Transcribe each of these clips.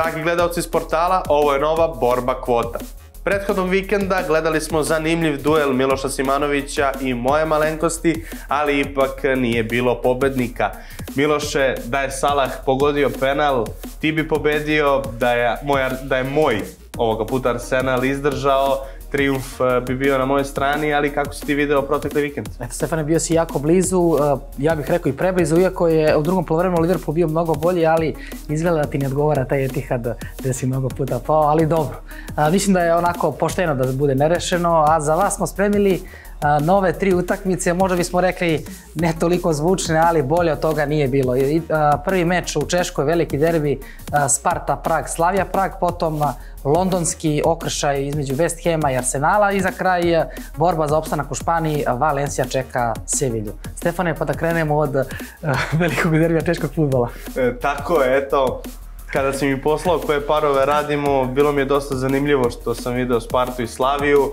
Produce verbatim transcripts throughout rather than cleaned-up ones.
Dragi gledalci s portala, ovo je nova borba kvota. Prethodnog vikenda gledali smo zanimljiv duel Miloša Simanovića i moje malenkosti, ali ipak nije bilo pobednika. Miloše, da je Salah pogodio penal, ti bi pobedio, da je moj, da je moj ovoga puta Arsenal izdržao, trijumf bi bio na mojoj strani, ali kako si ti video protekli vikend? Eto, Stefane, bio si jako blizu, ja bih rekao i preblizu, iako je u drugom polovremenu Liverpool bio mnogo bolji, ali izgleda da ti ne odgovara taj Etihad gde si mnogo puta pao, ali dobro. Mislim da je onako pošteno da bude nerešeno, a za vas smo spremili nove tri utakmice, možda bismo rekli ne toliko zvučne, ali bolje od toga nije bilo. Prvi meč u Češkoj, veliki derbi Sparta Prag, Slavija Prag, potom londonski okršaj između West Hama i Arsenala i za kraj borba za opstanak u Španiji, Valencia čeka Sevilju. Stefane, pa da krenemo od velikog derbija češkog fudbala. Tako je, eto, kada si mi poslao koje parove radimo, bilo mi je dosta zanimljivo što sam video Spartu i Slaviju,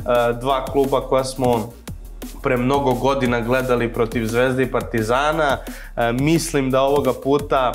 dva kluba koja smo pre mnogo godina gledali protiv Zvezde i Partizana. Mislim da ovoga puta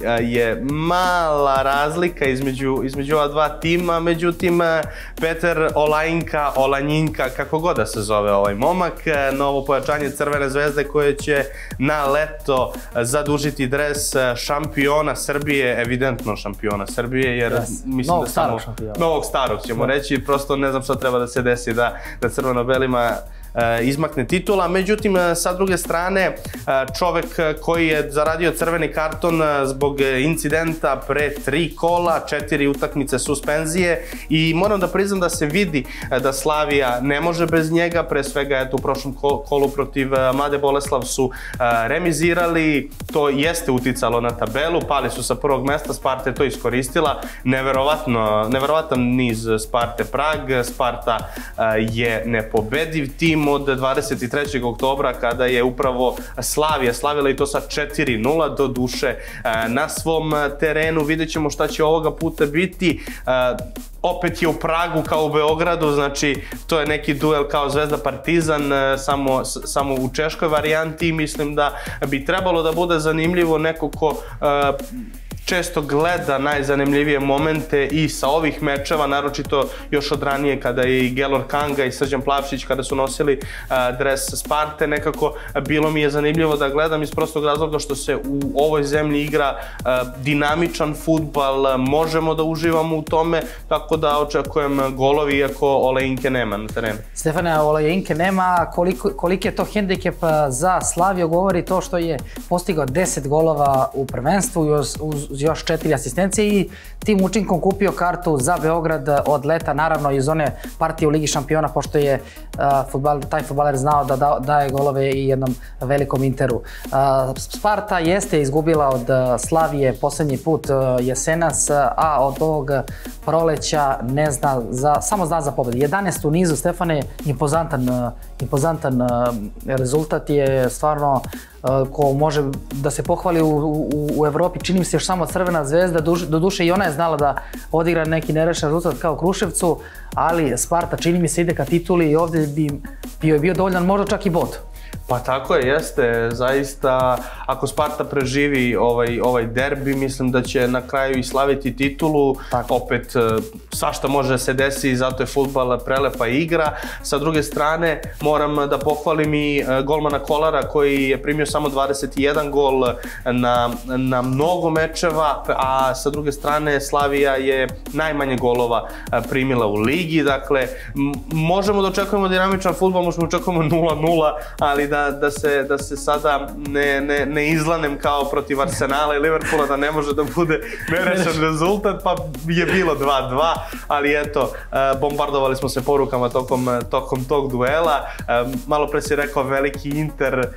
je mala razlika između, između ova dva tima, međutim Peter Olajinka, Olanjinka, kako god da se zove ovaj momak, novo pojačanje Crvene zvezde koje će na leto zadužiti dres šampiona Srbije, evidentno šampiona Srbije, jer yes. mislim novog da samo... Starog Novog starog ćemo yeah. reći, prosto ne znam šta treba da se desi da, da crveno-belima izmakne titula. Međutim, sa druge strane, čovek koji je zaradio crveni karton zbog incidenta pre tri kola, četiri utakmice suspenzije i moram da priznam da se vidi da Slavija ne može bez njega, pre svega eto u prošlom kolu protiv Mlade Boleslav su remizirali, to jeste uticalo na tabelu, pali su sa prvog mesta, Sparta je to iskoristila, neverovatno, neverovatan niz Sparte Prag, Sparta je nepobediv tim od dvadeset trećeg oktobra kada je upravo Slavija slavila i to sa četiri nula, do duše na svom terenu. Vidjet ćemo šta će ovoga puta biti. Opet je u Pragu kao u Beogradu, znači to je neki duel kao Zvezda Partizan, samo, samo u češkoj varijanti. Mislim da bi trebalo da bude zanimljivo, neko ko često gleda najzanimljivije momente i sa ovih mečeva, naročito još od ranije kada je i Gelor Kanga i Srđan Plavšić kada su nosili dres Sparte, nekako bilo mi je zanimljivo da gledam iz prostog razloga što se u ovoj zemlji igra dinamičan fudbal, možemo da uživamo u tome, tako da očekujem golovi iako Olajinke nema na terenu. Stefane, Olajinke nema, koliko, koliki je to hendikep za Slaviju govori to što je postigao deset golova u prvenstvu uz još četiri asistencije i tim učinkom kupio kartu za Beograd od leta, naravno iz one partije u Ligi šampiona, pošto je futbal, taj futbaler znao da da, daje golove i jednom velikom Interu. Sparta jeste izgubila od Slavije poslednji put jesenas, a od ovog proleća ne zna za, samo zna za pobedu. jedanaest u nizu, Stefane, impozantan, impozantan rezultat je stvarno ko može da se pohvali u, u, u Evropi, čini mi se još samo Crvena zvezda, do duše i ona je znala da odigra neki nerešen rezultat kao Kruševcu, ali Sparta čini mi se ide ka tituli i ovdje bi bio je bio dovoljan možda čak i bod. Pa tako je, jeste, zaista ako Sparta preživi ovaj, ovaj derbi, mislim da će na kraju i slaviti titulu, tako. Opet svašta može da se desi i zato je fudbal prelepa igra. Sa druge strane moram da pohvalim i golmana Kolara koji je primio samo dvadeset jedan gol na, na mnogo mečeva, a sa druge strane Slavija je najmanje golova primila u ligi, dakle možemo da očekujemo dinamičan fudbal, možemo da očekujemo nula nula, ali da Da, da, se, da se sada ne, ne, ne izlanem kao protiv Arsenala i Liverpoola, da ne može da bude nerešen rezultat, pa je bilo dva dva, ali eto, bombardovali smo se porukama tokom, tokom tog duela. Malo pre si rekao veliki Inter,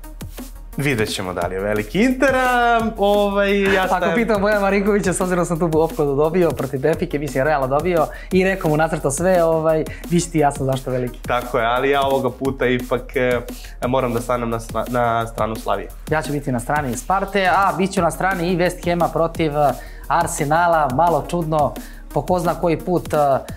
vidjet ćemo da li je veliki Inter, ovaj, ja stajem... Ako pitam Bojan Marinkovića, s obzirom sam tu opkladu dobio protiv Benfike, mislim realno dobio i rekao mu nacrtao sve, ovaj, vi će ti jasno zašto veliki. Tako je, ali ja ovoga puta ipak eh, moram da stanem na, na stranu Slavije. Ja ću biti na strani Sparte, a bit ću na strani i West Hama protiv Arsenala, malo čudno, po ko zna koji put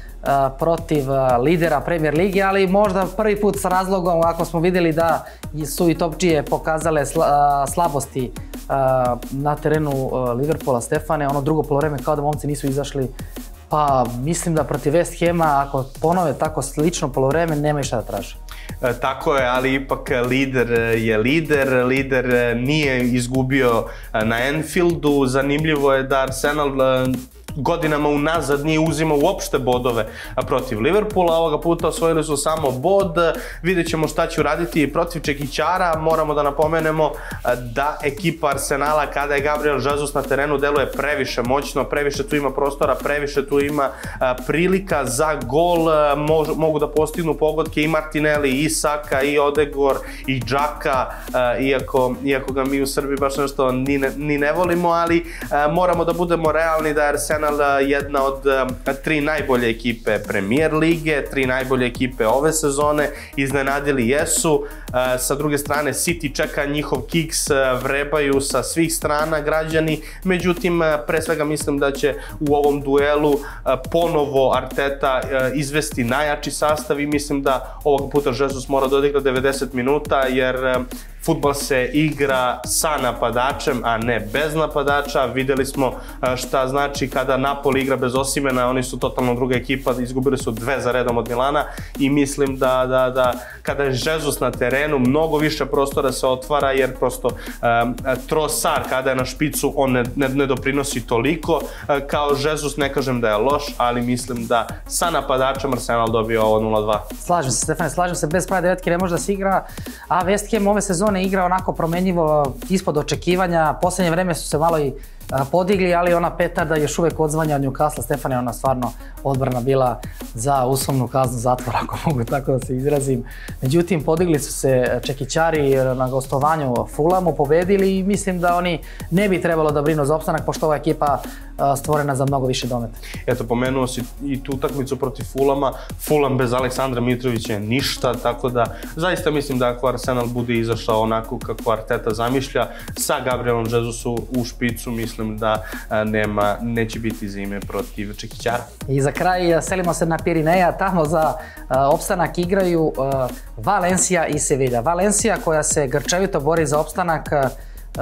protiv lidera Premier Lige, ali možda prvi put sa razlogom ako smo vidjeli da su i topčije pokazale slabosti na terenu Liverpoola, Stefane, ono drugo polovreme kao da momci nisu izašli. Pa mislim da protiv West Hama, ako ponove tako slično polovreme, nema i šta da traže. E, tako je, ali ipak lider je lider, lider nije izgubio na Anfieldu, zanimljivo je da Arsenal godinama unazad nije uzimao uopšte bodove protiv Liverpoola, ovoga puta osvojili su samo bod, vidjet ćemo šta će uraditi protiv Čekićara. Moramo da napomenemo da ekipa Arsenala kada je Gabriel Jesus na terenu deluje previše moćno, previše tu ima prostora, previše tu ima prilika za gol, mogu da postignu pogodke i Martinelli, i Saka, i Odegor, i Džaka, iako, iako ga mi u Srbiji baš nešto ni ne, ni ne volimo, ali moramo da budemo realni da je Arsenal jedna od tri najbolje ekipe Premier lige, tri najbolje ekipe ove sezone, iznenadili jesu. Sa druge strane, City čeka njihov kiks, vrebaju sa svih strana građani, međutim, pre svega mislim da će u ovom duelu ponovo Arteta izvesti najjači sastav i mislim da ovog puta Jesus mora da odigra devedeset minuta, jer fudbal se igra sa napadačem, a ne bez napadača. Videli smo šta znači kada Napoli igra bez Osimena, oni su totalno druga ekipa, izgubili su dve za redom od Milana i mislim da, da, da kada je Jesus na terenu, mnogo više prostora se otvara, jer prosto um, Trossard kada je na špicu, on ne, ne, ne doprinosi toliko uh, kao Jesus, ne kažem da je loš, ali mislim da sa napadačem Arsenal dobio ovo nula dva. Slažem se, Stefane, slažem se, bez prave devetke ne može da se igra, a West Ham ove sezone igra onako promenljivo, ispod očekivanja. Poslednje vreme su se malo i podigli, ali ona petarda još uvek odzvanja od Newcastle. Stefane, ona stvarno odbrana bila za uslovnu kaznu zatvora, ako mogu tako da se izrazim. Međutim, podigli su se Čekićari na gostovanju Fulamu, pobedili i mislim da oni ne bi trebalo da brinu za opstanak, pošto ova ekipa stvorena za mnogo više dometa. Eto, pomenuo si i tu utakmicu protiv Fulama. Fulam bez Aleksandra Mitrovića je ništa, tako da zaista mislim da ako Arsenal bude izašao onako kako Arteta zamišlja, sa Gabrielom Jesusom u špicu, mislim da nema, neće biti zime protiv Čekićara. I za kraj selimo se na Pirineja, tamo za opstanak igraju Valencia i Sevilla. Valencia koja se grčevito bori za opstanak, Uh,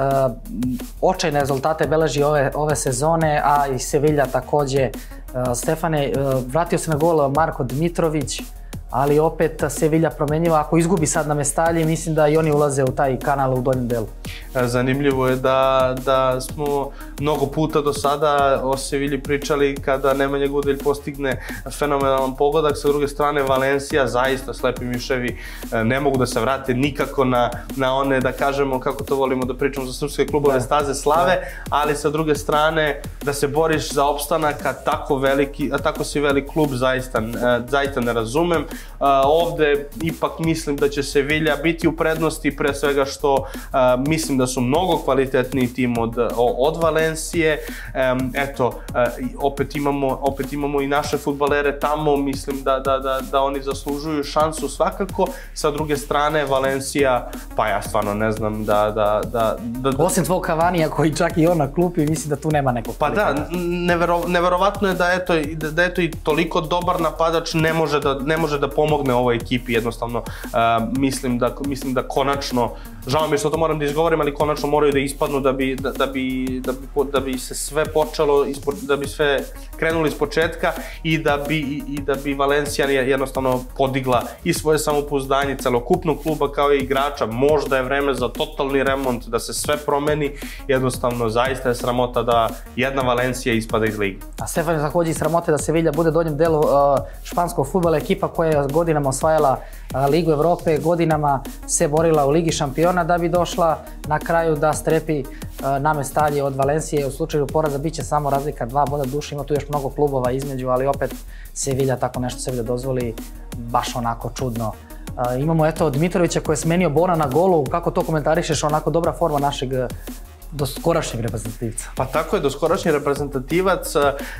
očajne rezultate beleži ove, ove sezone, a i Sevilla takođe. Uh, Stefane, uh, vratio se na gol Marko Dmitrović, ali opet Sevilla promenjiva. Ako izgubi sad na Mestalji, mislim da i oni ulaze u taj kanal u donjem delu. Zanimljivo je da, da smo mnogo puta do sada o Sevilji pričali kada Nemanja Gudelj postigne fenomenalan pogodak. Sa druge strane, Valencija, zaista slepi miševi, ne mogu da se vrate nikako na, na one, da kažemo, kako to volimo da pričamo za srpske klubove, staze slave, ali sa druge strane, da se boriš za opstanak, a tako, veliki, a tako si velik klub, zaista, zaista ne razumem. Uh, ovde ipak mislim da će Sevilla biti u prednosti, pre svega što uh, mislim da su mnogo kvalitetniji tim od, od Valencije. Um, eto, uh, opet, imamo, opet imamo i naše fudbalere tamo, mislim da, da, da, da oni zaslužuju šansu svakako. Sa druge strane, Valencija, pa ja stvarno ne znam da... da, da, da Osim tvog Kavanija koji čak i on na klupi, mislim da tu nema nekog. Pa da, nevero, neverovatno je da, eto, da, da eto i toliko dobar napadač ne može da, ne može da pomogne ovoj ekipi, jednostavno uh, mislim, da, mislim da konačno, žao mi je što to moram da izgovorim, ali konačno moraju da ispadnu da bi, da, da bi, da bi, da bi se sve počelo, ispo, da bi sve krenuli iz početka i da bi, i, i da bi Valencija jednostavno podigla i svoje samopouzdanje celokupnog kluba kao i igrača. Možda je vreme za totalni remont, da se sve promeni, jednostavno zaista je sramota da jedna Valencija ispada iz ligi. A Stefan, takođe i sramota da Sevilla bude donjem delu uh, španskog fudbala, ekipa koja je godinama osvajala Ligu Evrope, godinama se borila u Ligi šampiona da bi došla na kraju da strepi na Mestalji od Valencije. U slučaju poraza biće samo razlika dva boda duše, ima tu još mnogo klubova između, ali opet Sevilla tako nešto sebi da dozvoli, baš onako čudno. Imamo eto Dmitrovića koji je smenio Bona na golu, kako to komentarišeš, onako dobra forma našeg doskorašnjeg reprezentativca. Pa tako je, doskorašnji reprezentativac,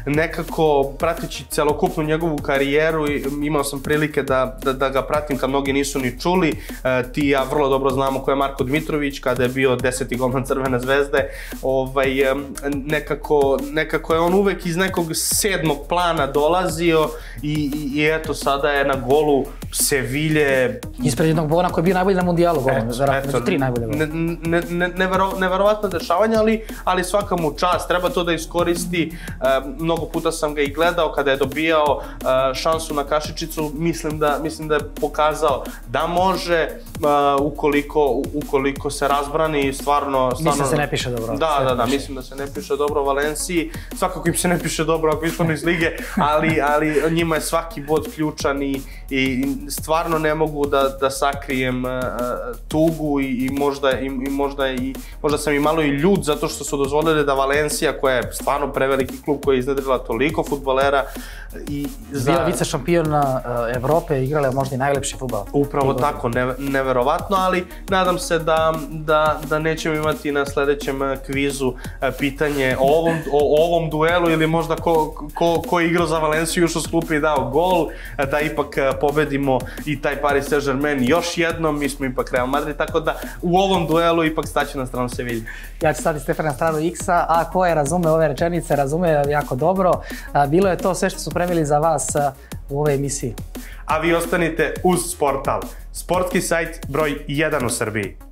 nekako pratići celokupnu njegovu karijeru, imao sam prilike da, da, da ga pratim kad mnogi nisu ni čuli. Ti i ja vrlo dobro znamo ko je Marko Dmitrović, kada je bio deseti golman Crvene zvezde. Ovaj, nekako, nekako je on uvek iz nekog sedmog plana dolazio i, i, i eto sada je na golu Sevilje. Ispred jednog Bona koji je bio najbolji na mundijalu golman, među tri najbolje golman. Ne, ne, ne, nevero, neverovatno da dešavanja, ali, ali svaka mu čast, treba to da iskoristi. Mnogo puta sam ga i gledao kada je dobijao šansu na kašičicu, mislim da, mislim da je pokazao da može ukoliko, ukoliko se razbrani, stvarno... Mislim da se ne piše dobro. Da, da, da, mislim da se ne piše dobro Valenciji, svakako im se ne piše dobro ako ispadnu iz lige, ali, ali njima je svaki bod ključan i, i stvarno ne mogu da, da sakrijem uh, tugu i, i, možda, i, i, možda, i možda sam i malo i ljud zato što su dozvolili da Valencija, koja je stvarno preveliki klub koji je iznedrila toliko fudbalera i za... Bio vice šampion Evrope, igrale možda i najlepši fudbal. Upravo tako, ne, neverovatno, ali nadam se da, da, da nećemo imati na sledećem kvizu pitanje o ovom, o ovom duelu ili možda ko, ko, ko je igrao za Valenciju, još u sklupi i dao gol, da ipak pobedimo i taj Paris Saint-Germain još jednom, mi smo ipak Real Madrid, tako da u ovom duelu ipak staću na stranu Sevilje. Ja ću stati Stefan na stranu X-a, a ko je razume ove rečenice, razume jako dobro. Bilo je to sve što su premili za vas u ovoj emisiji. A vi ostanite uz Sportal, sportski sajt broj jedan u Srbiji.